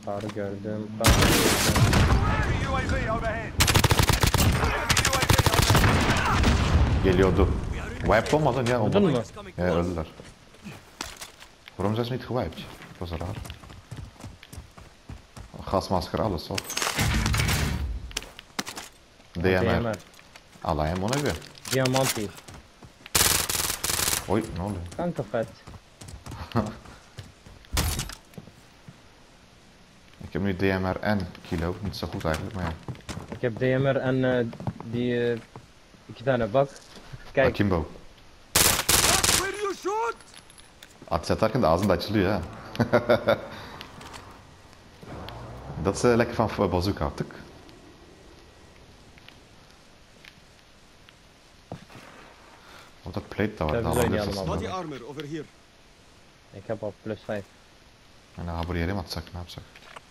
Kar gördüm. Geliyordu. Wiped olmadan ya Öldün olmadı. mü? Ja, öldüler. Waarom zijn ze niet gewiped? Dat was raar. Gasmasker, alles of? DMR. Alayım ona bir. Diamanti. Oy ne oluyor? Kanka vet. Ik heb nu DMR en kilo. Niet zo goed eigenlijk, maar ja. Ik heb DMR en die iki tane bak. Kijk. Akimbo. Ateş atarken de ağzında açılıyor ha. Dat is lekker van bazooka artık. Wat dat plate daar Dat daar is alabiliriz niet allemaal. aslında. Body armor over here. Ik heb al +5. En dan buraya yere mi atsak ne yapsak?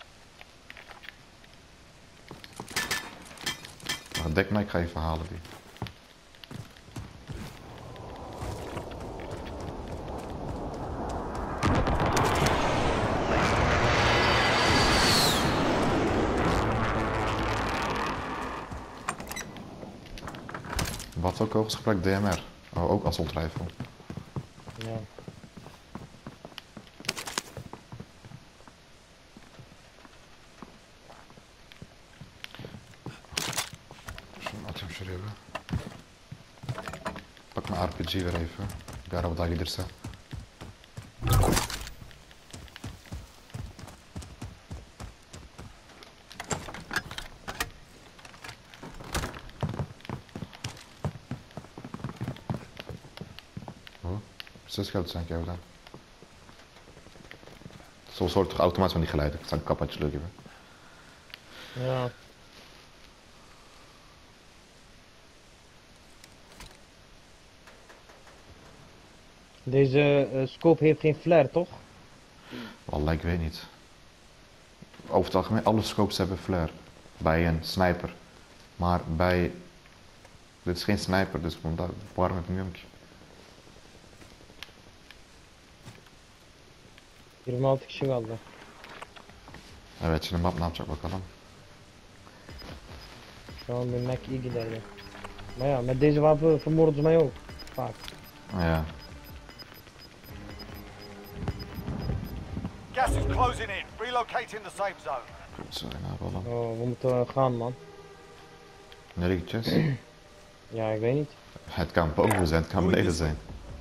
Maar dek mij, ik ga even halen die. Wat ook kogels gebruikt DMR. Oh, ook assault rifle. Ja. Şunu atayım şuraya bir. Bak mijn RPG weer even. Bir araba daha gelirse. Oh, ses geldi sanki evden. Soms hoort toch automatisch van die geluiden. Het zijn kapatjes gibi. Ja. Deze scope heeft geen flare, toch? Wallah, ik weet niet. Over het algemeen, alle scopes hebben flare. Bij een sniper. Maar bij... Dit is geen sniper, dus waarom heb ik nu een... 26 kişi kaldı. Evet, şimdi map ne yapacak bakalım. Şu an bir Mac iyi giderdi. Maar ja, met deze wapen vermoorden ze mij ook. Vaak. Ja. Gas is closing in. Relocating the safe zone. Sorry, ne yapalım? Oh, we moeten gaan, man. Nereye gideceğiz? Ja, ik weet niet. Het kan boven zijn, het kan beneden zijn.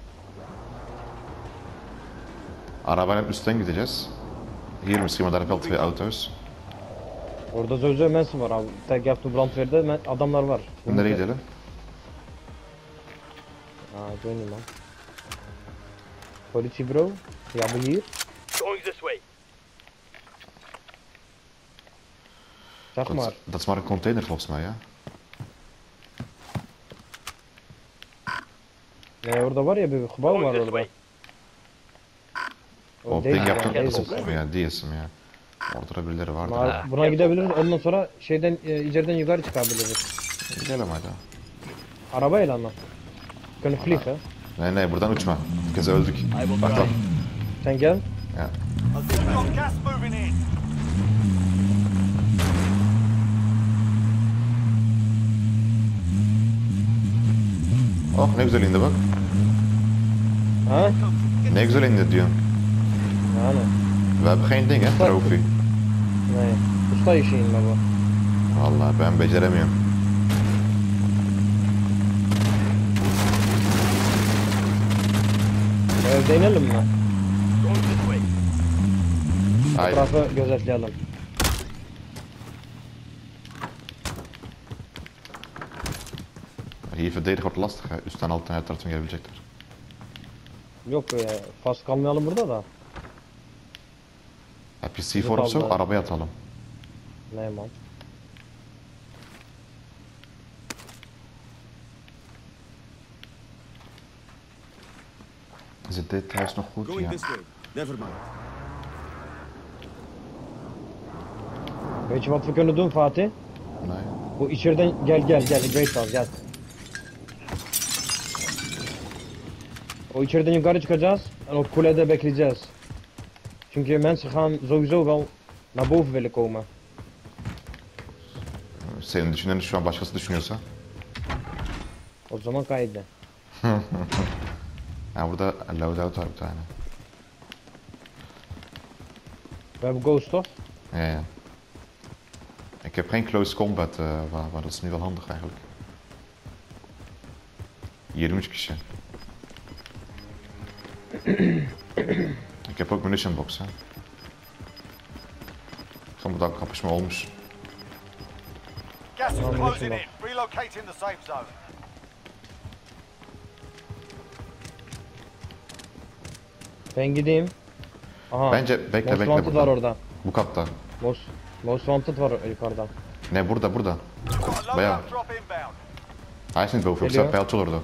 Arabayla üstten gideceğiz. Hier misschien, maar daar heb je al twee auto's. Orada sözde mensen var abi. Tek yaptığı brandweerde adamlar var. Nereye gidelim? Aa, ik weet niet, man. Politie, bro. Ja, ben hier. Going this way. Zeg maar. Dat is maar een container volgens mij, ja? Nee, orada var ya bir gebouw var Going this orada. way. O Deze, ping yaptım. deze. Ja, die is hem, ja. Orada da birileri vardı. Maar buna gidebiliriz. Ondan sonra şeyden içeriden yukarı çıkabiliriz. Gidelim hadi. Arabayla ama. Kunnen vliegen. Nee, buradan uçma. Kız öldük. Bak bak. Sen gel. Ja. We've got gas moving in. Oh, ne güzel indi bak. Ha? Ne güzel indi diyorum. Yani. We hebben geen ding, hè, trofee. Nee. Usta işiyim baba. Vallahi ben beceremiyorum. Deneyelim mi? Going this way. Haydi. Etrafı gözetleyelim. Hier verdedigen wordt lastig, hè. Üstten alttan her taraftan gelebilecekler. Yok fast kalmayalım burada da. Heb je C4 of zo? Vallahi. Arabaya atalım. Nee man. Zit dit huis nog goed? Going Ja. this way. Never mind. Weet je wat we kunnen doen Fatih? Nee. Bu içeriden gel ik weet al gel. O içeriden yukarı çıkacağız. En o kulede bekleyeceğiz. Çünkü mensen gaan sowieso wel Naar boven willen komen. Senin düşündüğünü şu an başkası düşünüyorsa. O zaman kaydı. Ja, burada loadout var bir tane. We hebben ghost toch? Ja, ja. Ik heb geen close combat, maar dat is nu wel handig eigenlijk. 23 kişi. Ik heb ook munition box, hè. Van bedankt, kapışma olmuş. Gas is Oh, closing mission in. Relocating the safe zone. Ben gideyim. Aha. Bence bekle Most bekle Wanted var burada. orada. Bu katta. Most Wanted var yukarıda. Nee, burada burada. Got a Bayağı. loadout drop inbound. Hij is niet boven, ik Geliyor. sta pijltje orada.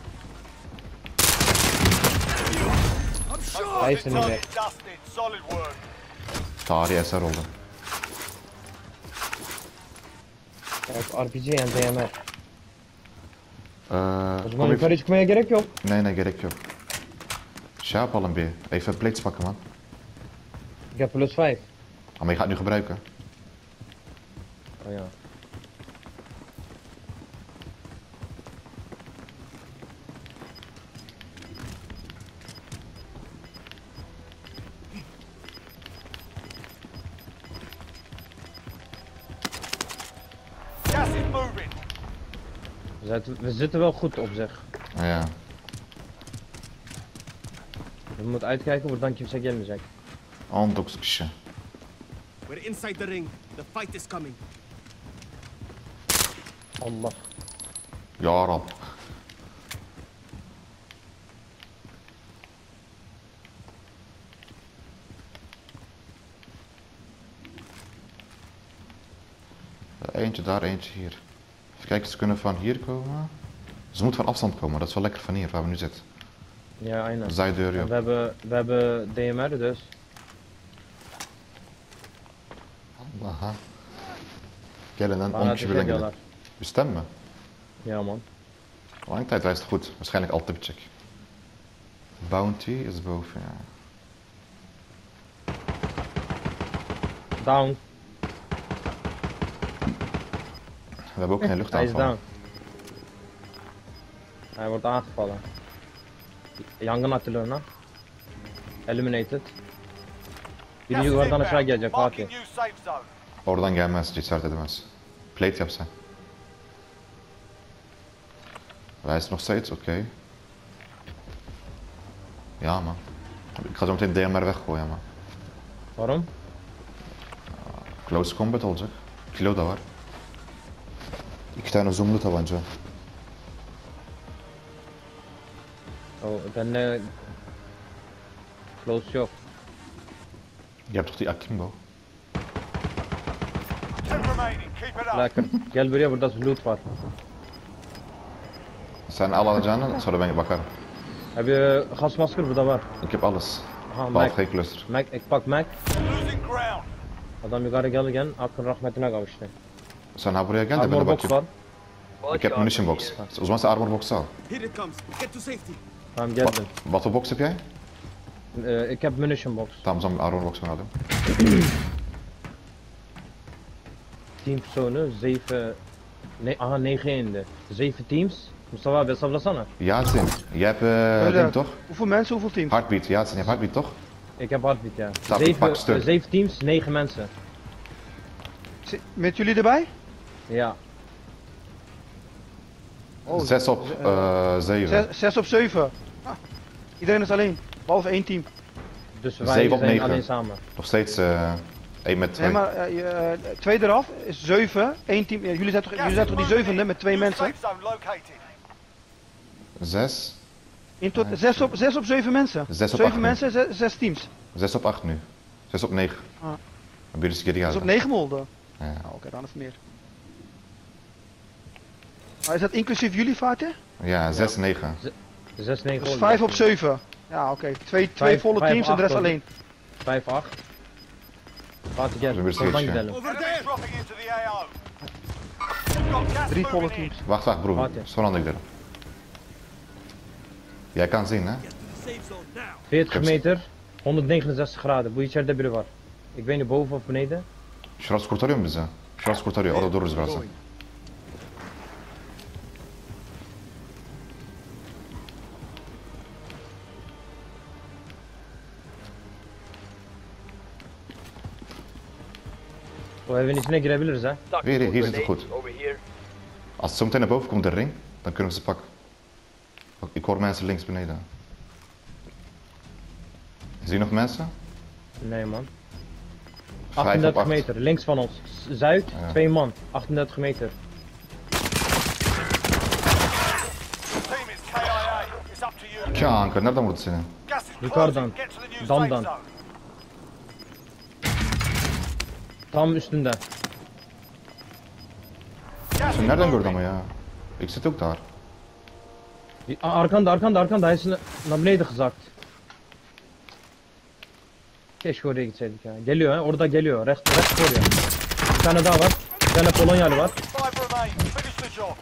Hij is er niet Target meer. dusted. Solid work. Tarihi eser oldu. Kijk, RPG en DMR. O Kom zaman even- yukarı çıkmaya gerek yok. Nee, nee, gerek yok. Şey yapalım bir. Even plates pakken, man. Ik heb plus 5. Maar je gaat het nu gebruiken. Oh ja. Gas is moving. We zitten wel goed op zich. Ja. We moeten uitkijken buradan kimse gelmeyecek. 19 kişi. We're inside the ring. The fight is coming. Allah. Ya Rab. Eentje daar, eentje hier. Even kijken, ze kunnen van hier komen. Ze moeten van afstand komen, dat is wel lekker van hier, waar we nu zitten. Ja, aynen. De zijdeur, We joh. hebben DMR dus. Aha. Gelin lan, Bana 10 ateş kişi birden ediyorlar. gelin. Bestem mi? Ja man. Lange tijd wijst het goed. Waarschijnlijk altijd check. Bounty is boven, ja. Down. We hebben ook geen Hij is luchtaanval. down. Hij wordt aangevallen. Yangın atılıyor. Eliminated. Biri Gas is yukarıdan aşağı inbound. gelecek Fatih. Marking new safe zone. Oradan gelmez, cesaret edemez. Plate yap sen. Wij is nog steeds, oké. Ja man. Ik ga zo meteen DMR weggooien man. Waarom? Close combat olacak. Kilo da var. 2 tane zoomlu tabanca. Oh, bende close yok. Je hebt toch die Akimbo? 10 remaining. Keep it up. Lekker. Gel buraya, burada loot var. Sen al alacağını sonra ben bakarım. Heb je gasmasker? Burada var. Ik heb alles. Aha, Mac. Behalve geen cluster. Mac, ik pak Mac. Losing ground. Adam yukarı gelirken Hakk'ın rahmetine kavuştu. Sen ha buraya gel de ben de Armor box bakayım. var. Ik heb munition box. O zaman sen armor box'u al. Here it comes. Get to safety. Tamam geldim. Wat voor box heb jij? Ik heb munition box. Tamam o zaman armor box alayım. Team personen, 7... Nee, aha 9 einde. 7 teams. Mustafa abi hesaplasana. Yasin, jij hebt ding toch? Hoeveel mensen, hoeveel teams? Heartbeat, Yasin, je hebt heartbeat toch? Ik heb hardbeat, ja. Staat pak stuk. 7 teams, 9 mensen. Met jullie erbij? Ja. Oh, 6 op 7. 6 op 7. Ah, iedereen is alleen, behalve één team. Dus wij 7 op zijn 9. alleen samen. Nog steeds 1 met 2. Nee, maar 2 eraf is 7, één team. Ja, jullie zijn toch die zevende met 2 New mensen? safe zone located. 6. In tot 6 op 7 mensen. 6 op 7 8 nu. mensen, 6 teams. 6 op 8 nu. 6 op 9. Ah. Dan ben je dus keer die Dat is op uit. 9 molden. Ja. Oké, dan is het meer. Maar is dat inclusief jullie vaten? Ja, 6, 9. 6, 9 Dat is 5 op 7. Ja, oké. 2 volle vijf, teams en de rest acht, alleen. 5, 8. Fatih gel. Dan ben je Oradan steeds, ja. gidelim. Over Enemy there. dropping into the AO. Got gas 3 volle moving in. teams. Wacht broer. Wat, ja? Zo handig dit. Jij kan zien hè? Get to the safe zone now. 40 meter, 169 graden. Bu içeride biri var. Ik weet niet boven of beneden. Şurası kurtarıyor mu bizi? Şurası kurtarıyor. Orada dururuz biraz. Going. O evin içine girebiliriz ha. Tactical Hier zit het grenades goed. over here. Als het zo meteen naar boven komt, de ring, dan kunnen we ze pakken. Ik hoor mensen links beneden. Zie je nog mensen? Nee man. 5 op 38 8. meter, links van ons. Zuid, Ja. 2 man. 38 meter. Team, it's KIA. It's up to you. Kanka, nereden wordt het zin? Gas is Yukarıdan. closing. Get to the new Damdan. safe zone. Tam üstünde. Gas Sen is nereden gördün moving. ama ya? Ik zit ook daar. Arkanda. Hij is naar beneden gezakt. Keşke oraya gitseydik ya. Geliyor ha, orada geliyor. Recht oraya. Bir tane daha var. Bir tane Polonyalı var. 5 remain. Finish the job.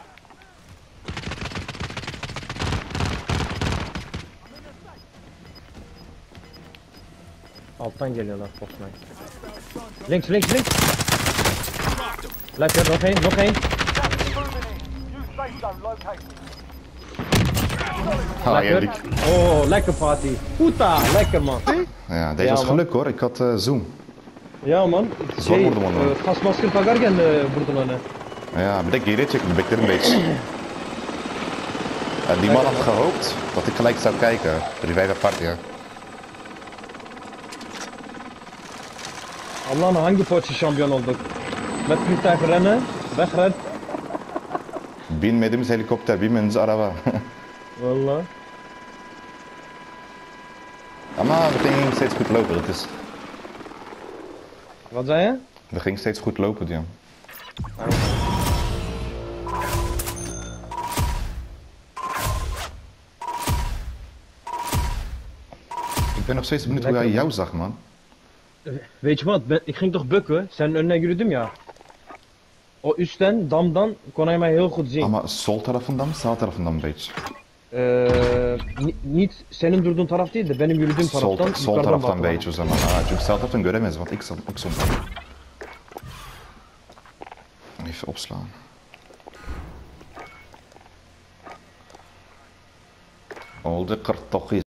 Alttan geliyorlar Bosna'ya. Links. Lekker, nog één. Gas is moving in. New safe zone located. Ha, yendik. Oh, lekker party. Puta, lekker man. Ja, deze Ja, was man. geluk hoor. Ik had zoom. Ya man. Zor vurdum onu. Kas maske takarken vurdun onu. Ja, bir de geri çektim. Bekler een beetje. Die man had gehoopt dat ik gelijk zou kijken. Die vijf apart, ja. Allah'ım hangi poçi şampiyon olduk? Met vliegtuig rennen, wegrennen. Binmediğimiz helikopter, binmediğimiz araba. Vallahi. Maar we gingen steeds goed lopen. Dat is... Wat zei je? We gingen steeds goed lopen, Dion. Ik ben nog steeds benieuwd hoe hij Lekker, jou zag, man. Weet je wat, ik ging toch bukken, sen önüne yürüdüm ya. O üstten, damdan kon hij mij heel goed zien. Ama sol tarafından mı, sağ tarafından mı een beetje? Niet senin durduğun taraf değil de benim yürüdüğüm taraftan Sol yukarıdan taraftan baktım. beetje o zaman. Aa, çünkü sağ taraftan göremez, want ik zat ook soms. Even opslaan. Oldu 49.